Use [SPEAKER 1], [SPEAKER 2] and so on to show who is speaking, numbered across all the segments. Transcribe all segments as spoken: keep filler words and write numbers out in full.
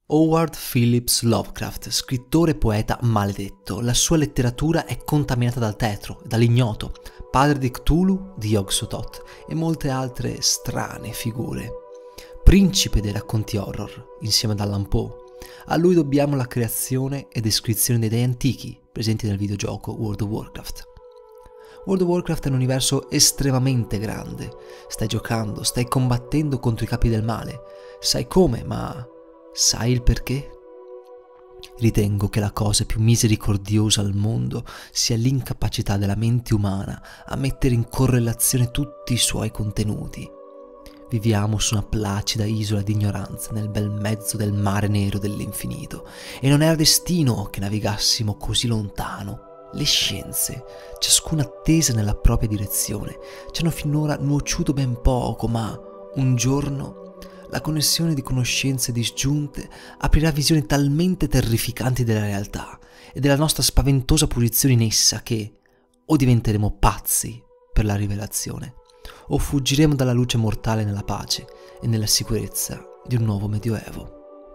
[SPEAKER 1] Howard Phillips Lovecraft, scrittore e poeta maledetto. La sua letteratura è contaminata dal tetro, dall'ignoto, padre di Cthulhu, di Yog-Sothoth e molte altre strane figure. Principe dei racconti horror, insieme ad Allan Poe. A lui dobbiamo la creazione e descrizione dei dei antichi presenti nel videogioco World of Warcraft. World of Warcraft è un universo estremamente grande. Stai giocando, stai combattendo contro i capi del male. Sai come, ma sai il perché? Ritengo che la cosa più misericordiosa al mondo sia l'incapacità della mente umana a mettere in correlazione tutti i suoi contenuti. Viviamo su una placida isola di ignoranza nel bel mezzo del mare nero dell'infinito e non era destino che navigassimo così lontano. Le scienze, ciascuna tesa nella propria direzione, ci hanno finora nuociuto ben poco, ma un giorno la connessione di conoscenze disgiunte aprirà visioni talmente terrificanti della realtà e della nostra spaventosa posizione in essa che o diventeremo pazzi per la rivelazione o fuggiremo dalla luce mortale nella pace e nella sicurezza di un nuovo medioevo.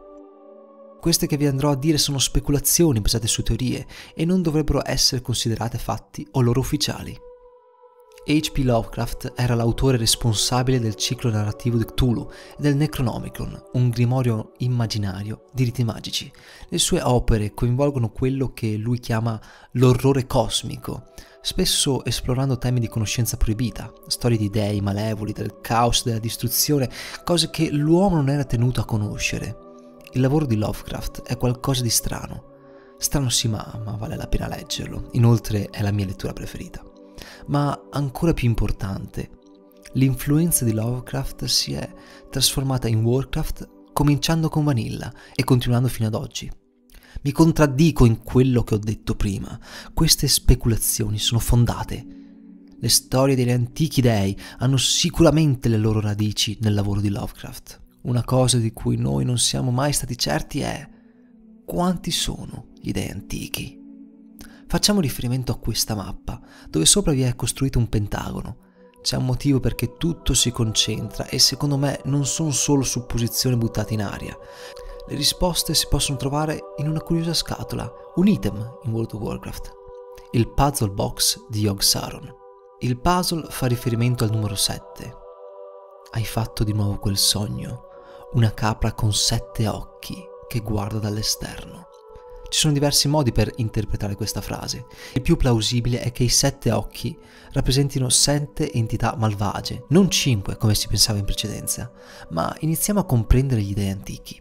[SPEAKER 1] Queste che vi andrò a dire sono speculazioni basate su teorie e non dovrebbero essere considerate fatti o loro ufficiali. H P Lovecraft era l'autore responsabile del ciclo narrativo di Cthulhu e del Necronomicon, un grimorio immaginario di riti magici. Le sue opere coinvolgono quello che lui chiama l'orrore cosmico, spesso esplorando temi di conoscenza proibita, storie di dei malevoli, del caos, della distruzione, cose che l'uomo non era tenuto a conoscere. Il lavoro di Lovecraft è qualcosa di strano. Strano sì, ma, ma vale la pena leggerlo. Inoltre è la mia lettura preferita. Ma ancora più importante, l'influenza di Lovecraft si è trasformata in Warcraft cominciando con Vanilla e continuando fino ad oggi. Mi contraddico in quello che ho detto prima. Queste speculazioni sono fondate. Le storie degli antichi dei hanno sicuramente le loro radici nel lavoro di Lovecraft. Una cosa di cui noi non siamo mai stati certi è quanti sono gli dei antichi. Facciamo riferimento a questa mappa, dove sopra vi è costruito un pentagono. C'è un motivo perché tutto si concentra e secondo me non sono solo supposizioni buttate in aria. Le risposte si possono trovare in una curiosa scatola, un item in World of Warcraft, il Puzzle Box di Yogg-Saron. Il puzzle fa riferimento al numero sette. Hai fatto di nuovo quel sogno, una capra con sette occhi che guarda dall'esterno. Ci sono diversi modi per interpretare questa frase. Il più plausibile è che i sette occhi rappresentino sette entità malvagie, non cinque come si pensava in precedenza, ma iniziamo a comprendere gli dei antichi.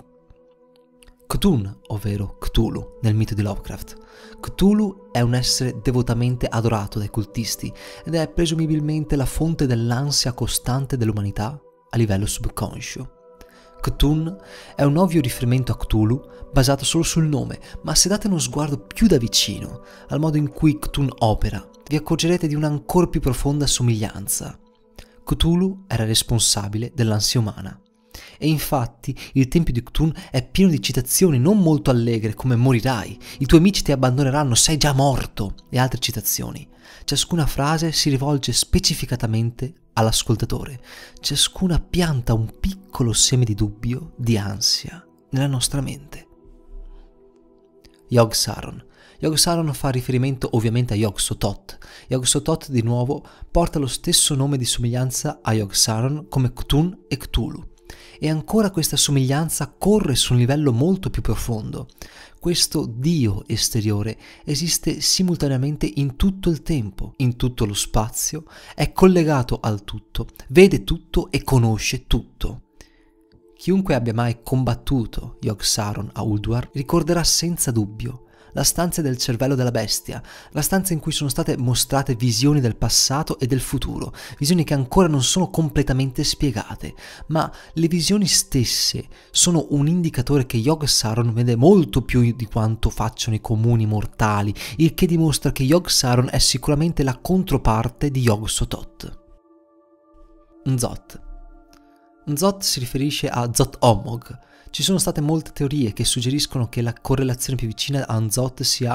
[SPEAKER 1] Cthulhu, ovvero Cthulhu nel mito di Lovecraft. Cthulhu è un essere devotamente adorato dai cultisti ed è presumibilmente la fonte dell'ansia costante dell'umanità a livello subconscio. Cthulhu è un ovvio riferimento a Cthulhu basato solo sul nome, ma se date uno sguardo più da vicino al modo in cui Cthulhu opera, vi accorgerete di un'ancora più profonda somiglianza. Cthulhu era responsabile dell'ansia umana. E infatti il tempio di Cthulhu è pieno di citazioni non molto allegre come morirai, i tuoi amici ti abbandoneranno, sei già morto e altre citazioni. Ciascuna frase si rivolge specificatamente all'ascoltatore, ciascuna pianta un piccolo seme di dubbio, di ansia nella nostra mente. Yogg-Saron. Yogg-Saron fa riferimento ovviamente a Yog-Sothoth. Yog-Sothoth di nuovo porta lo stesso nome di somiglianza a Yogg-Saron come Cthulhu e Cthulhu. E ancora questa somiglianza corre su un livello molto più profondo. Questo Dio esteriore esiste simultaneamente in tutto il tempo, in tutto lo spazio, è collegato al tutto, vede tutto e conosce tutto. Chiunque abbia mai combattuto Yogg-Saron a Ulduar ricorderà senza dubbio la stanza del cervello della bestia, la stanza in cui sono state mostrate visioni del passato e del futuro, visioni che ancora non sono completamente spiegate, ma le visioni stesse sono un indicatore che Yogg-Saron vede molto più di quanto facciano i comuni mortali, il che dimostra che Yogg-Saron è sicuramente la controparte di Yog-Sothoth. N'Zoth. N'Zoth si riferisce a Zoth-Ommog. Ci sono state molte teorie che suggeriscono che la correlazione più vicina a N'Zoth sia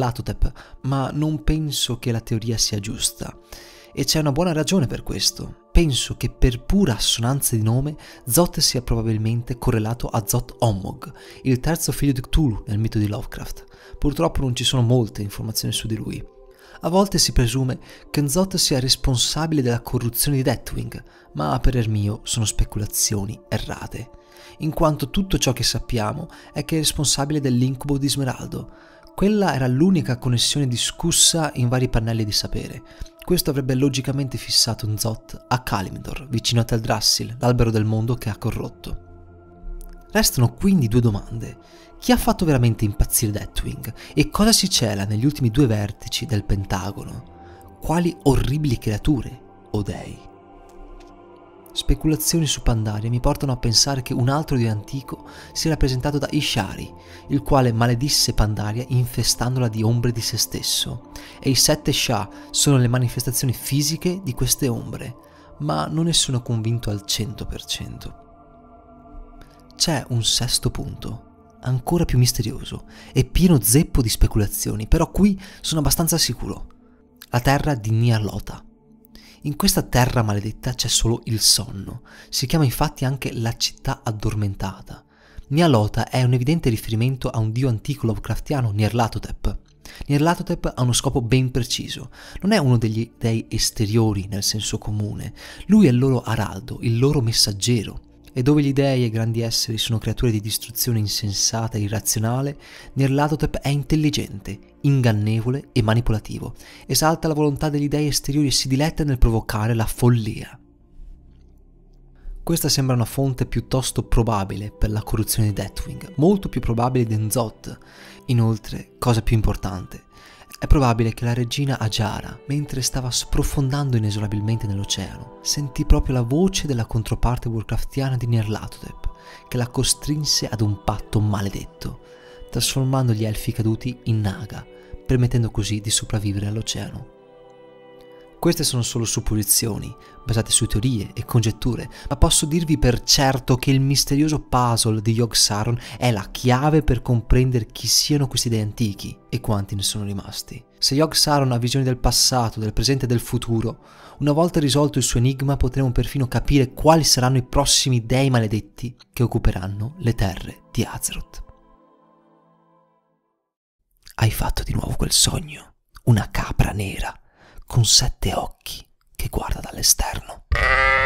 [SPEAKER 1] Nyarlathotep, ma non penso che la teoria sia giusta. E c'è una buona ragione per questo. Penso che per pura assonanza di nome Thoth sia probabilmente correlato a Thoth-Ommog, il terzo figlio di Cthulhu nel mito di Lovecraft. Purtroppo non ci sono molte informazioni su di lui. A volte si presume che Thoth sia responsabile della corruzione di Deathwing, ma a parer mio sono speculazioni errate, in quanto tutto ciò che sappiamo è che è responsabile dell'incubo di Smeraldo. Quella era l'unica connessione discussa in vari pannelli di sapere. Questo avrebbe logicamente fissato Thoth a Kalimdor, vicino a Teldrassil, l'albero del mondo che ha corrotto. Restano quindi due domande. Chi ha fatto veramente impazzire Deathwing? E cosa si cela negli ultimi due vertici del Pentagono? Quali orribili creature o dei? Speculazioni su Pandaria mi portano a pensare che un altro dio antico sia rappresentato da Ishari, il quale maledisse Pandaria infestandola di ombre di se stesso, e i sette Shah sono le manifestazioni fisiche di queste ombre, ma non ne sono convinto al cento per cento. C'è un sesto punto, ancora più misterioso e pieno zeppo di speculazioni, però qui sono abbastanza sicuro. La terra di Nyarlathotep. In questa terra maledetta c'è solo il sonno, si chiama infatti anche la città addormentata. Nyarlathotep è un evidente riferimento a un dio antico Lovecraftiano, Nyarlathotep. Nyarlathotep ha uno scopo ben preciso, non è uno degli dei esteriori nel senso comune, lui è il loro araldo, il loro messaggero. E dove gli dei e i grandi esseri sono creature di distruzione insensata e irrazionale, Nyarlathotep è intelligente, ingannevole e manipolativo, esalta la volontà degli dei esteriori e si diletta nel provocare la follia. Questa sembra una fonte piuttosto probabile per la corruzione di Deathwing, molto più probabile di Thoth. Inoltre, cosa più importante, è probabile che la regina Ajara, mentre stava sprofondando inesorabilmente nell'oceano, sentì proprio la voce della controparte warcraftiana di Nyarlathotep, che la costrinse ad un patto maledetto, trasformando gli elfi caduti in naga, permettendo così di sopravvivere all'oceano. Queste sono solo supposizioni, basate su teorie e congetture, ma posso dirvi per certo che il misterioso puzzle di Yogg-Saron è la chiave per comprendere chi siano questi dei antichi e quanti ne sono rimasti. Se Yogg-Saron ha visioni del passato, del presente e del futuro, una volta risolto il suo enigma potremo perfino capire quali saranno i prossimi dei maledetti che occuperanno le terre di Azeroth. Hai fatto di nuovo quel sogno, una capra nera con sette occhi che guarda dall'esterno.